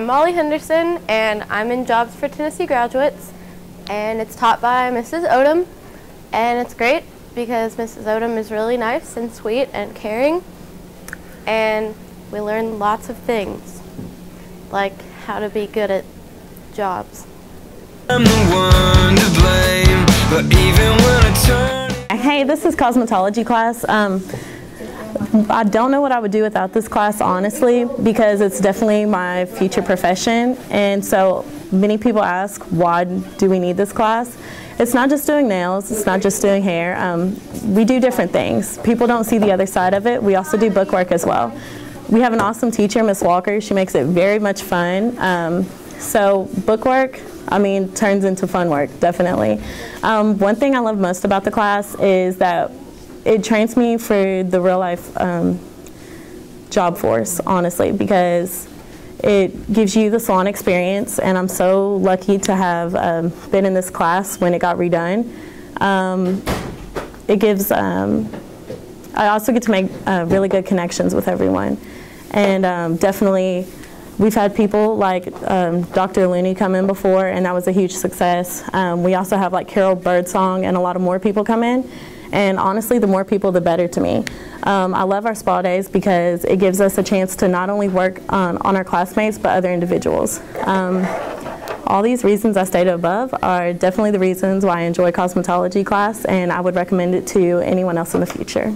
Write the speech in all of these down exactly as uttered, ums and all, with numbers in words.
I'm Molly Henderson, and I'm in Jobs for Tennessee Graduates, and it's taught by Missus Odom, and it's great because Missus Odom is really nice and sweet and caring, and we learn lots of things, like how to be good at jobs. I'm the one to blame, but even when I turn... Hey, this is cosmetology class. Um, I don't know what I would do without this class, honestly, because it's definitely my future profession. And so many people ask, why do we need this class? It's not just doing nails, it's not just doing hair. Um, we do different things. People don't see the other side of it. We also do bookwork as well. We have an awesome teacher, Miss Walker. She makes it very much fun. Um, so bookwork, I mean, turns into fun work, definitely. Um, one thing I love most about the class is that it trains me for the real life um, job force, honestly, because it gives you the salon experience, and I'm so lucky to have um, been in this class when it got redone. Um, it gives, um, I also get to make uh, really good connections with everyone, and um, definitely we've had people like um, Doctor Looney come in before, and that was a huge success. Um, we also have like Carol Birdsong and a lot of more people come in. And honestly, the more people, the better to me. Um, I love our spa days because it gives us a chance to not only work on, on our classmates, but other individuals. Um, all these reasons I stated above are definitely the reasons why I enjoy cosmetology class, and I would recommend it to anyone else in the future.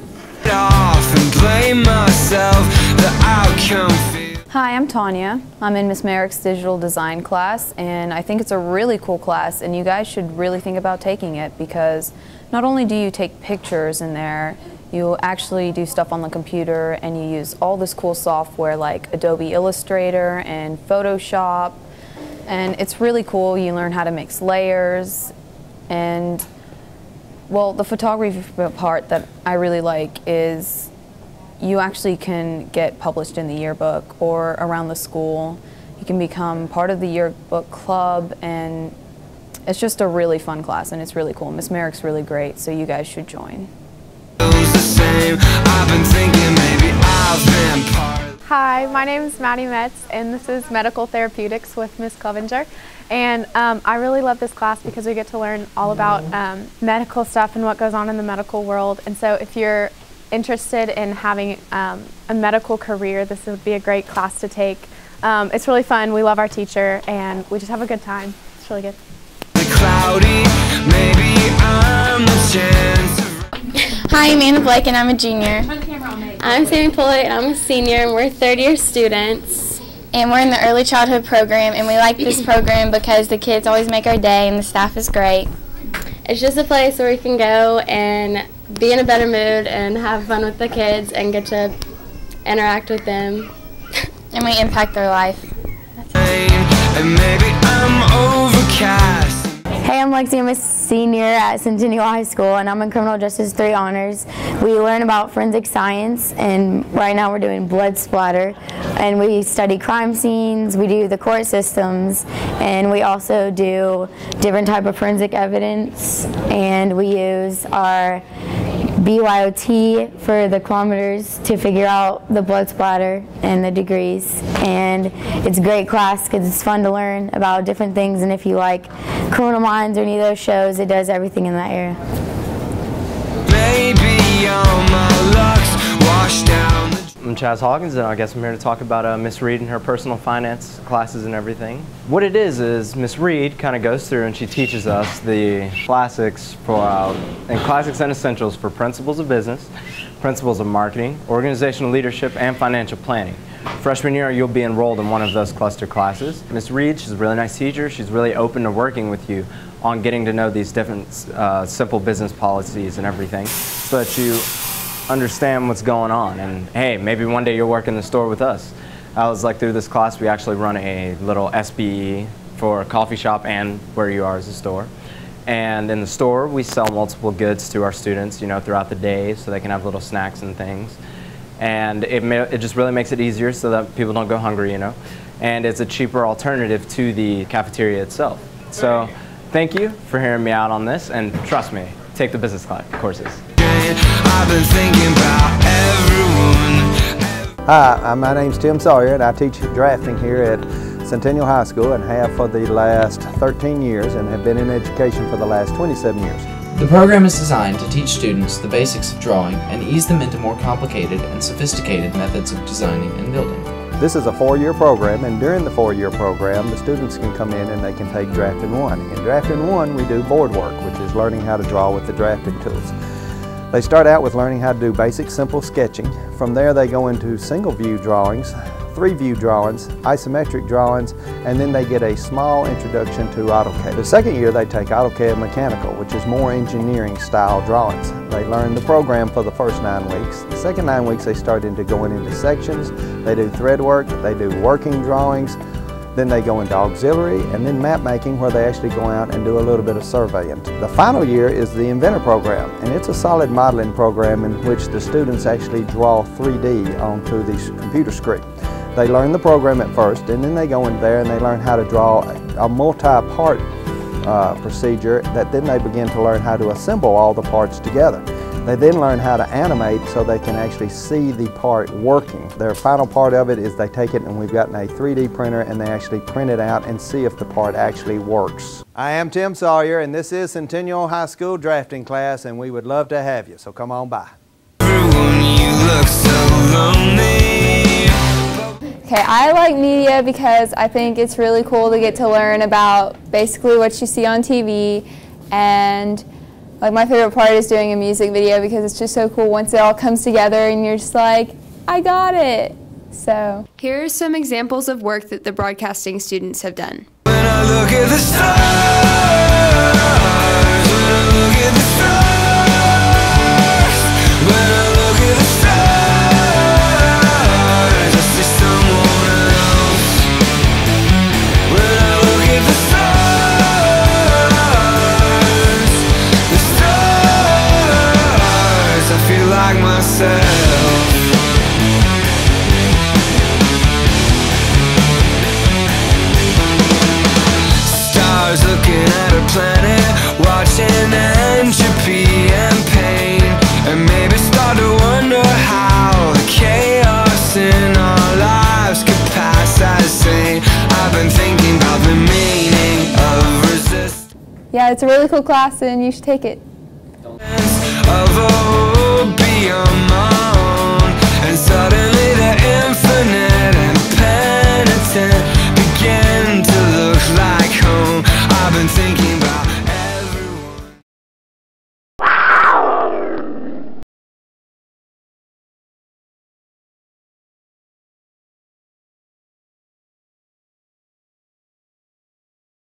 Hi, I'm Tanya. I'm in Miss Merrick's digital design class, and I think it's a really cool class, and you guys should really think about taking it because not only do you take pictures in there, you actually do stuff on the computer, and you use all this cool software like Adobe Illustrator and Photoshop, and it's really cool. You learn how to mix layers, and well, the photography part that I really like is you actually can get published in the yearbook or around the school. You can become part of the yearbook club, and it's just a really fun class, and it's really cool. Miss Merrick's really great, so you guys should join. Hi, my name is Maddie Metz, and this is Medical Therapeutics with Miss Clevenger. And um, I really love this class because we get to learn all about um, medical stuff and what goes on in the medical world. And so if you're interested in having um, a medical career, this would be a great class to take. Um, it's really fun. We love our teacher, and we just have a good time. It's really good. Cloudy, maybe I'm the chance. Hi, I'm Amanda Blake, and I'm a junior. I'm Sammy Pulley, and I'm a senior, and we're third-year students. And we're in the early childhood program, and we like this program because the kids always make our day, and the staff is great. It's just a place where we can go and be in a better mood and have fun with the kids and get to interact with them. And we impact their life. And maybe I'm overcast. Hey, I'm Lexi. I'm a senior at Centennial High School, and I'm in Criminal Justice three Honors. We learn about forensic science, and right now we're doing blood splatter. And we study crime scenes, we do the court systems, and we also do different type of forensic evidence, and we use our B Y O T for the kilometers to figure out the blood splatter and the degrees. And it's a great class because it's fun to learn about different things, and if you like Criminal Minds or any of those shows, it does everything in that area. Maybe all my luck's washed down. I'm Chaz Hawkins, and I guess I'm here to talk about uh, Miss Reed and her personal finance classes and everything. What it is is Miss Reed kind of goes through and she teaches us the classics for uh, and classics and essentials for principles of business, principles of marketing, organizational leadership, and financial planning. Freshman year, you'll be enrolled in one of those cluster classes. Miss Reed, she's a really nice teacher. She's really open to working with you on getting to know these different uh, simple business policies and everything, so that you understand what's going on, and hey, maybe one day you'll work in the store with us. I was like, through this class we actually run a little S B E for a coffee shop and where you are as a store. And in the store we sell multiple goods to our students, you know, throughout the day, so they can have little snacks and things. And it, may, it just really makes it easier so that people don't go hungry, you know. And it's a cheaper alternative to the cafeteria itself. So thank you for hearing me out on this, and trust me, take the business class courses. I've been thinking about everyone. Hi, my name's Tim Sawyer and I teach drafting here at Centennial High School and have for the last thirteen years and have been in education for the last twenty-seven years. The program is designed to teach students the basics of drawing and ease them into more complicated and sophisticated methods of designing and building. This is a four-year program, and during the four-year program the students can come in and they can take Drafting one. In Drafting one we do board work, which is learning how to draw with the drafting tools. They start out with learning how to do basic simple sketching. From there they go into single view drawings, three view drawings, isometric drawings, and then they get a small introduction to AutoCAD. The second year they take AutoCAD Mechanical, which is more engineering style drawings. They learn the program for the first nine weeks. The second nine weeks they start into going into sections, they do thread work, they do working drawings, then they go into auxiliary, and then map making, where they actually go out and do a little bit of surveying. The final year is the Inventor program, and it's a solid modeling program in which the students actually draw three D onto the computer screen. They learn the program at first, and then they go in there and they learn how to draw a multi-part uh, procedure that then they begin to learn how to assemble all the parts together. They then learn how to animate so they can actually see the part working. Their final part of it is they take it and we've gotten a three D printer and they actually print it out and see if the part actually works. I am Tim Sawyer and this is Centennial High School drafting class, and we would love to have you, so come on by. Okay, I like media because I think it's really cool to get to learn about basically what you see on T V, and like my favorite part is doing a music video because it's just so cool once it all comes together and you're just like, I got it. So here are some examples of work that the broadcasting students have done. When I look at the stars, when I look at the stars, when I look at the stars, I see someone else. When I look at the stars, the stars, I feel like myself. Stars looking at a planet, watching entropy and pain, and maybe start to wonder how the chaos in our lives could pass as sane. I've been thinking about the meaning of resistance. Yeah, it's a really cool class and you should take it. Of a world beyond my own, and suddenly the infinite and penitent begin to look like